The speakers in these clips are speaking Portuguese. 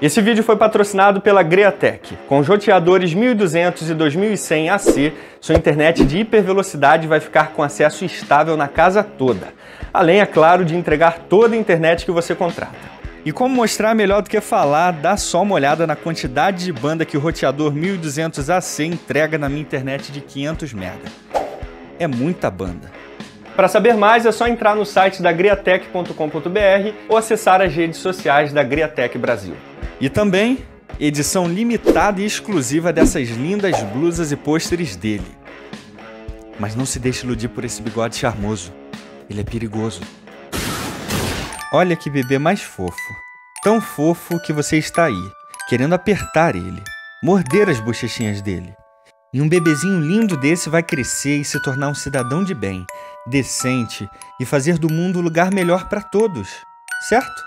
Esse vídeo foi patrocinado pela Greatech. Com os roteadores 1200 e 2100 AC, sua internet de hipervelocidade vai ficar com acesso estável na casa toda. Além, é claro, de entregar toda a internet que você contrata. E como mostrar melhor do que falar, dá só uma olhada na quantidade de banda que o roteador 1200 AC entrega na minha internet de 500 MB. É muita banda. Para saber mais, é só entrar no site da greatech.com.br ou acessar as redes sociais da Greatech Brasil. E também, edição limitada e exclusiva dessas lindas blusas e pôsteres dele. Mas não se deixe iludir por esse bigode charmoso. Ele é perigoso. Olha que bebê mais fofo. Tão fofo que você está aí, querendo apertar ele, morder as bochechinhas dele. E um bebezinho lindo desse vai crescer e se tornar um cidadão de bem, decente e fazer do mundo um lugar melhor para todos, certo?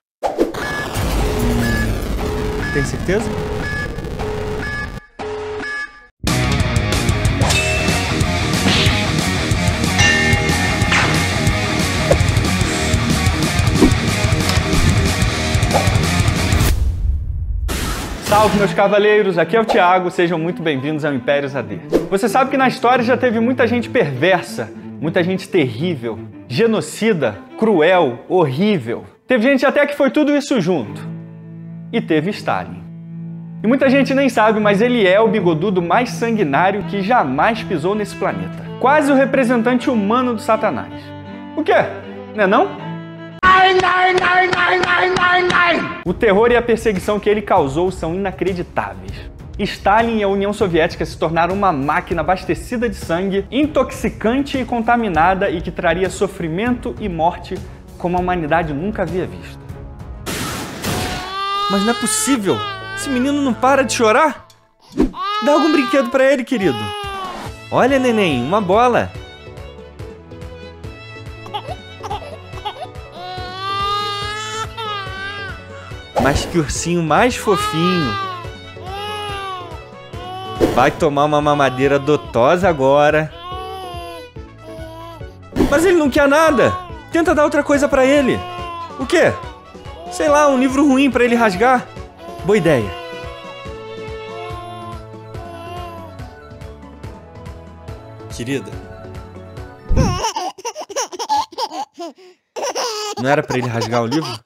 Tem certeza? Salve, meus cavaleiros! Aqui é o Thiago, sejam muito bem-vindos ao Impérios AD. Você sabe que na história já teve muita gente perversa, muita gente terrível, genocida, cruel, horrível. Teve gente até que foi tudo isso junto. E teve Stalin. E muita gente nem sabe, mas ele é o bigodudo mais sanguinário que jamais pisou nesse planeta. Quase o representante humano do Satanás. O quê? Não é não? O terror e a perseguição que ele causou são inacreditáveis. Stalin e a União Soviética se tornaram uma máquina abastecida de sangue, intoxicante e contaminada e que traria sofrimento e morte como a humanidade nunca havia visto. Mas não é possível! Esse menino não para de chorar? Dá algum brinquedo pra ele, querido. Olha, neném, uma bola. Mas que ursinho mais fofinho. Vai tomar uma mamadeira dotosa agora. Mas ele não quer nada. Tenta dar outra coisa pra ele. O quê? Sei lá, um livro ruim pra ele rasgar? Boa ideia. Querida. Não era pra ele rasgar o livro?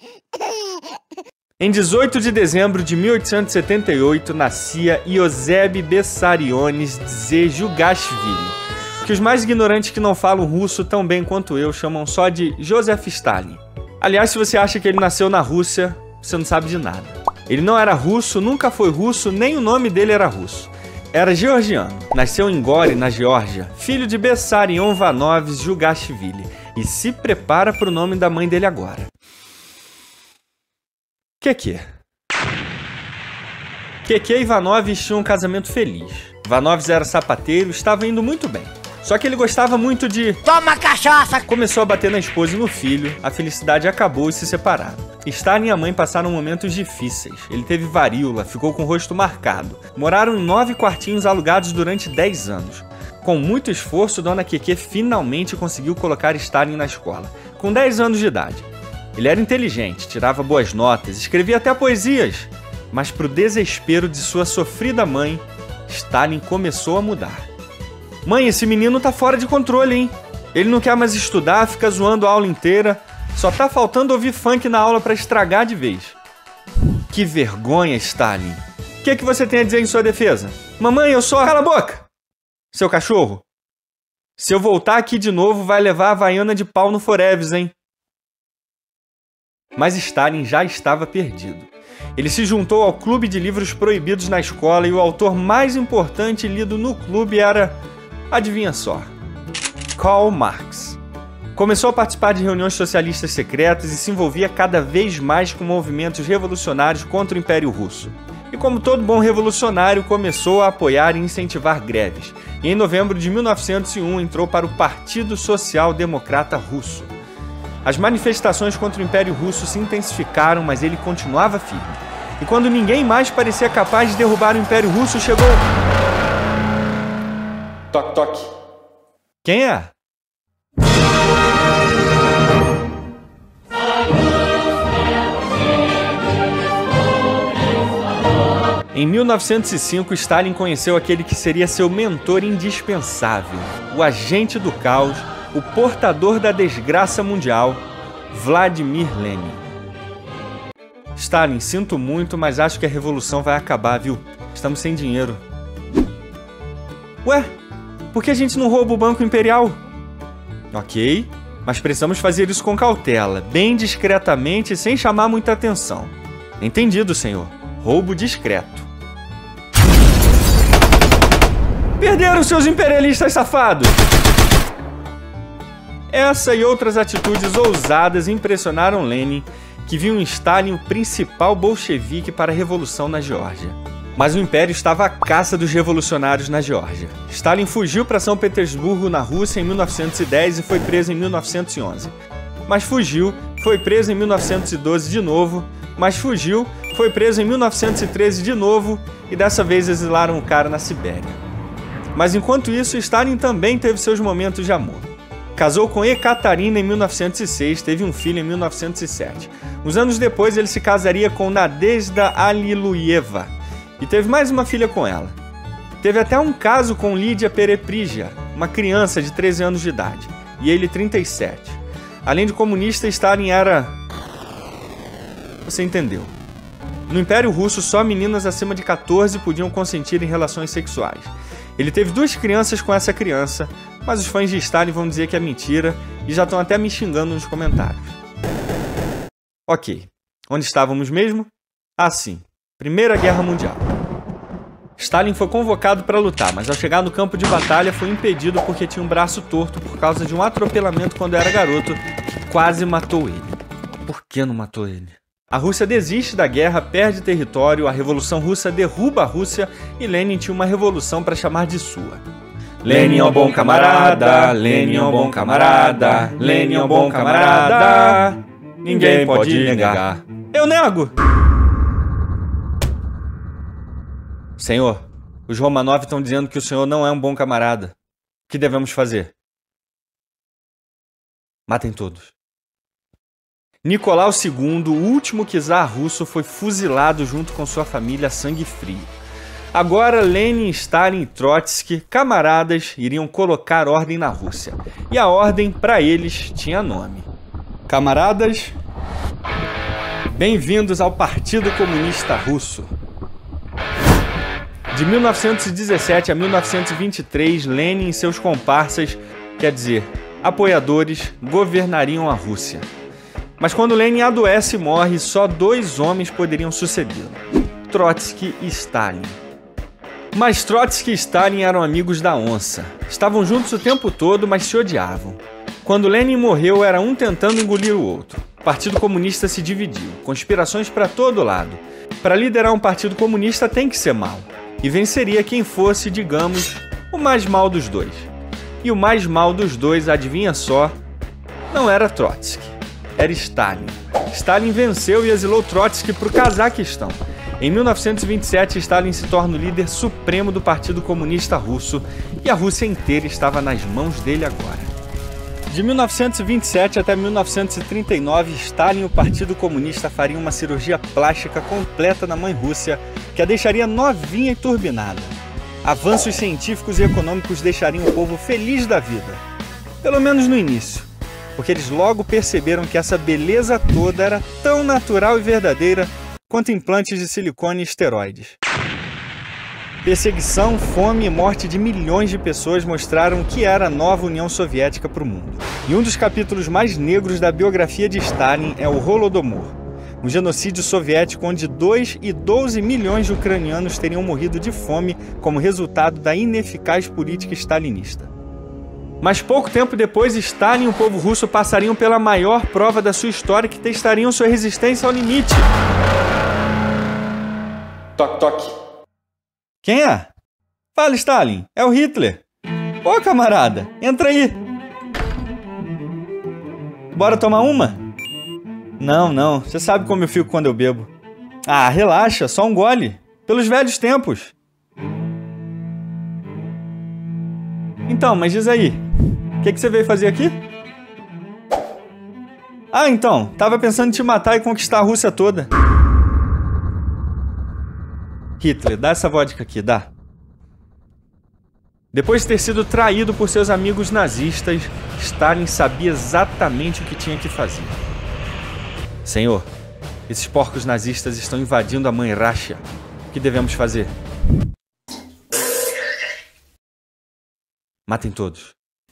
Em 18 de dezembro de 1878, nascia Ioseb Vissarionovich Djugashvili, que os mais ignorantes que não falam russo tão bem quanto eu chamam só de Joseph Stalin. Aliás, se você acha que ele nasceu na Rússia, você não sabe de nada. Ele não era russo, nunca foi russo, nem o nome dele era russo. Era georgiano. Nasceu em Gori, na Geórgia, filho de Vissarion Ivanovich Djugashvili. E se prepara para o nome da mãe dele agora. Keke. Keke e Ivanovich tinham um casamento feliz. Ivanovich era sapateiro e estava indo muito bem. Só que ele gostava muito de... Toma cachaça! Começou a bater na esposa e no filho, a felicidade acabou e se separaram. Stalin e a mãe passaram momentos difíceis. Ele teve varíola, ficou com o rosto marcado. Moraram em 9 quartinhos alugados durante 10 anos. Com muito esforço, Dona Keke finalmente conseguiu colocar Stalin na escola, com 10 anos de idade. Ele era inteligente, tirava boas notas, escrevia até poesias. Mas pro desespero de sua sofrida mãe, Stalin começou a mudar. Mãe, esse menino tá fora de controle, hein? Ele não quer mais estudar, fica zoando a aula inteira. Só tá faltando ouvir funk na aula pra estragar de vez. Que vergonha, Stalin. O que você tem a dizer em sua defesa? Mamãe, eu só... Cala a boca! Seu cachorro. Se eu voltar aqui de novo, vai levar a Havaiana de pau no Forever, hein? Mas Stalin já estava perdido. Ele se juntou ao clube de livros proibidos na escola e o autor mais importante lido no clube era... Adivinha só? Karl Marx. Começou a participar de reuniões socialistas secretas e se envolvia cada vez mais com movimentos revolucionários contra o Império Russo. E como todo bom revolucionário, começou a apoiar e incentivar greves. E em novembro de 1901 entrou para o Partido Social Democrata Russo. As manifestações contra o Império Russo se intensificaram, mas ele continuava firme. E quando ninguém mais parecia capaz de derrubar o Império Russo, chegou... Toque, toque. Quem é? Em 1905, Stalin conheceu aquele que seria seu mentor indispensável, o agente do caos, o portador da desgraça mundial, Vladimir Lenin. Stalin, sinto muito, mas acho que a revolução vai acabar, viu? Estamos sem dinheiro. Ué, por que a gente não rouba o Banco Imperial? Ok, mas precisamos fazer isso com cautela, bem discretamente e sem chamar muita atenção. Entendido, senhor. Roubo discreto. Perderam seus imperialistas safados! Essa e outras atitudes ousadas impressionaram Lenin, que viu em Stalin o principal bolchevique para a revolução na Geórgia. Mas o Império estava à caça dos revolucionários na Geórgia. Stalin fugiu para São Petersburgo, na Rússia, em 1910 e foi preso em 1911. Mas fugiu, foi preso em 1912 de novo, mas fugiu, foi preso em 1913 de novo e dessa vez exilaram o cara na Sibéria. Mas enquanto isso, Stalin também teve seus momentos de amor. Casou com Ekaterina em 1906, teve um filho em 1907. Uns anos depois, ele se casaria com Nadezhda Alliluyeva e teve mais uma filha com ela. Teve até um caso com Lídia Pereprija, uma criança de 13 anos de idade, e ele 37. Além de comunista, Stalin era... Você entendeu. No Império Russo, só meninas acima de 14 podiam consentir em relações sexuais. Ele teve 2 crianças com essa criança, mas os fãs de Stalin vão dizer que é mentira e já estão até me xingando nos comentários. Ok, onde estávamos mesmo? Ah, sim, Primeira Guerra Mundial. Stalin foi convocado para lutar, mas ao chegar no campo de batalha foi impedido porque tinha um braço torto por causa de um atropelamento quando era garoto que quase matou ele. Por que não matou ele? A Rússia desiste da guerra, perde território, a Revolução Russa derruba a Rússia e Lenin tinha uma revolução para chamar de sua. Lenin é um bom camarada, Lenin é um bom camarada, Lenin é um bom camarada, ninguém pode negar. Eu nego! Senhor, os Romanov estão dizendo que o senhor não é um bom camarada. O que devemos fazer? Matem todos. Nicolau II, o último czar russo, foi fuzilado junto com sua família a sangue frio. Agora Lenin, Stalin e Trotsky, camaradas, iriam colocar ordem na Rússia. E a ordem, para eles, tinha nome. Camaradas, bem-vindos ao Partido Comunista Russo. De 1917 a 1923, Lenin e seus comparsas, quer dizer, apoiadores, governariam a Rússia. Mas quando Lenin adoece e morre, só 2 homens poderiam sucedê-lo: Trotsky e Stalin. Mas Trotsky e Stalin eram amigos da onça. Estavam juntos o tempo todo, mas se odiavam. Quando Lenin morreu, era um tentando engolir o outro. O Partido Comunista se dividiu, conspirações para todo lado. Para liderar um partido comunista tem que ser mau. E venceria quem fosse, digamos, o mais mau dos dois. E o mais mau dos dois, adivinha só, não era Trotsky. Era Stalin. Stalin venceu e exilou Trotsky para o Cazaquistão. Em 1927, Stalin se torna o líder supremo do Partido Comunista Russo e a Rússia inteira estava nas mãos dele agora. De 1927 até 1939, Stalin e o Partido Comunista fariam uma cirurgia plástica completa na mãe Rússia que a deixaria novinha e turbinada. Avanços científicos e econômicos deixariam o povo feliz da vida. Pelo menos no início. Porque eles logo perceberam que essa beleza toda era tão natural e verdadeira quanto implantes de silicone e esteroides. Perseguição, fome e morte de milhões de pessoas mostraram o que era a nova União Soviética para o mundo. E um dos capítulos mais negros da biografia de Stalin é o Holodomor, um genocídio soviético onde 2 e 12 milhões de ucranianos teriam morrido de fome como resultado da ineficaz política stalinista. Mas pouco tempo depois, Stalin e o povo russo passariam pela maior prova da sua história que testariam sua resistência ao limite. Toque, toque. Quem é? Fala, Stalin. É o Hitler. Ô, camarada, entra aí. Bora tomar uma? Não. Você sabe como eu fico quando eu bebo. Ah, relaxa, só um gole. Pelos velhos tempos. Então, mas diz aí, o que você veio fazer aqui? Ah, então, tava pensando em te matar e conquistar a Rússia toda. Hitler, dá essa vodka aqui, dá. Depois de ter sido traído por seus amigos nazistas, Stalin sabia exatamente o que tinha que fazer. Senhor, esses porcos nazistas estão invadindo a mãe Rússia. O que devemos fazer? Matem todos.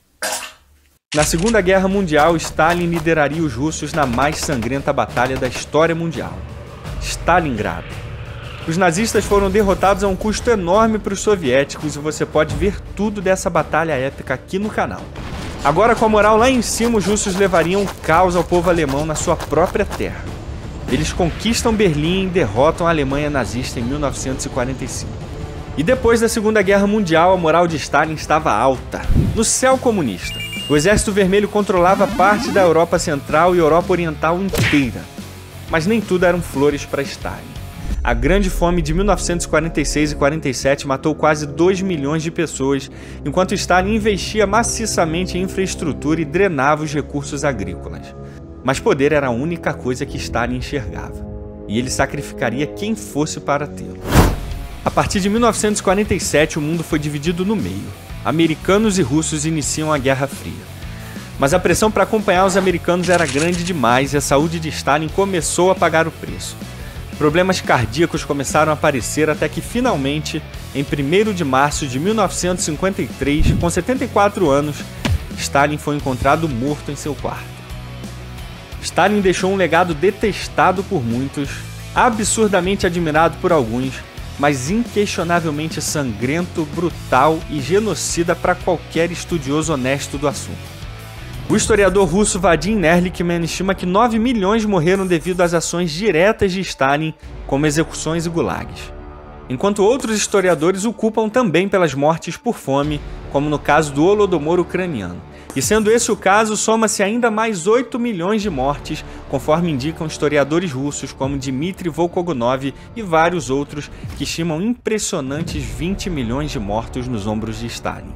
Na Segunda Guerra Mundial, Stalin lideraria os russos na mais sangrenta batalha da história mundial, Stalingrado. Os nazistas foram derrotados a um custo enorme para os soviéticos e você pode ver tudo dessa batalha épica aqui no canal. Agora, com a moral lá em cima, os russos levariam caos ao povo alemão na sua própria terra. Eles conquistam Berlim e derrotam a Alemanha nazista em 1945. E depois da Segunda Guerra Mundial, a moral de Stalin estava alta, no céu comunista. O Exército Vermelho controlava parte da Europa Central e Europa Oriental inteira. Mas nem tudo eram flores para Stalin. A Grande Fome de 1946 e 47 matou quase 2 milhões de pessoas, enquanto Stalin investia maciçamente em infraestrutura e drenava os recursos agrícolas. Mas poder era a única coisa que Stalin enxergava, e ele sacrificaria quem fosse para tê-lo. A partir de 1947, o mundo foi dividido no meio. Americanos e russos iniciam a Guerra Fria. Mas a pressão para acompanhar os americanos era grande demais e a saúde de Stalin começou a pagar o preço. Problemas cardíacos começaram a aparecer até que, finalmente, em 1º de março de 1953, com 74 anos, Stalin foi encontrado morto em seu quarto. Stalin deixou um legado detestado por muitos, absurdamente admirado por alguns, mas inquestionavelmente sangrento, brutal e genocida para qualquer estudioso honesto do assunto. O historiador russo Vadim Nerlikman estima que 9 milhões morreram devido às ações diretas de Stalin, como execuções e gulags. Enquanto outros historiadores o culpam também pelas mortes por fome, como no caso do Holodomor ucraniano. E sendo esse o caso, soma-se ainda mais 8 milhões de mortes, conforme indicam historiadores russos como Dmitry Volkogonov e vários outros, que estimam impressionantes 20 milhões de mortos nos ombros de Stalin.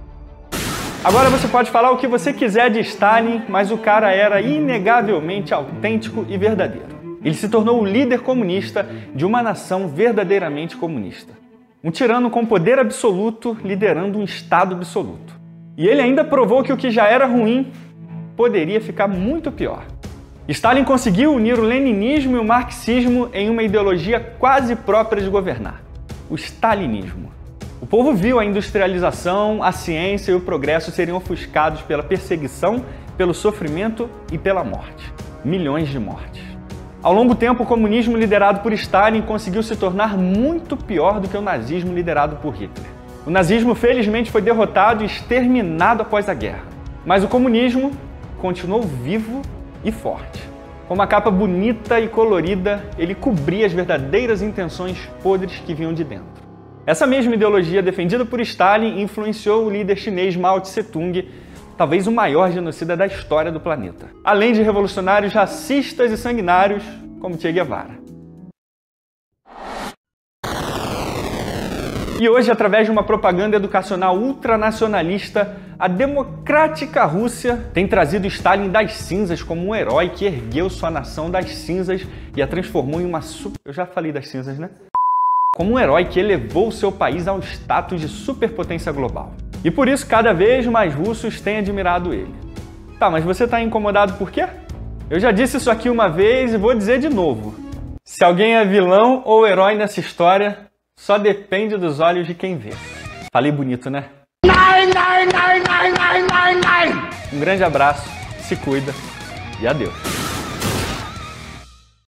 Agora você pode falar o que você quiser de Stalin, mas o cara era inegavelmente autêntico e verdadeiro. Ele se tornou o líder comunista de uma nação verdadeiramente comunista. Um tirano com poder absoluto liderando um Estado absoluto. E ele ainda provou que o que já era ruim poderia ficar muito pior. Stalin conseguiu unir o leninismo e o marxismo em uma ideologia quase própria de governar: o stalinismo. O povo viu a industrialização, a ciência e o progresso serem ofuscados pela perseguição, pelo sofrimento e pela morte. Milhões de mortes. Ao longo tempo, o comunismo liderado por Stalin conseguiu se tornar muito pior do que o nazismo liderado por Hitler. O nazismo, felizmente, foi derrotado e exterminado após a guerra. Mas o comunismo continuou vivo e forte. Com uma capa bonita e colorida, ele cobria as verdadeiras intenções podres que vinham de dentro. Essa mesma ideologia defendida por Stalin influenciou o líder chinês Mao Tse-tung, talvez o maior genocida da história do planeta, além de revolucionários racistas e sanguinários como Che Guevara. E hoje, através de uma propaganda educacional ultranacionalista, a democrática Rússia tem trazido Stalin das cinzas como um herói que ergueu sua nação das cinzas e a transformou em uma super... Eu já falei das cinzas, né? Como um herói que elevou seu país ao status de superpotência global. E por isso, cada vez mais russos têm admirado ele. Tá, mas você tá incomodado por quê? Eu já disse isso aqui uma vez e vou dizer de novo. Se alguém é vilão ou herói nessa história, só depende dos olhos de quem vê. Falei bonito, né? Um grande abraço, se cuida e adeus.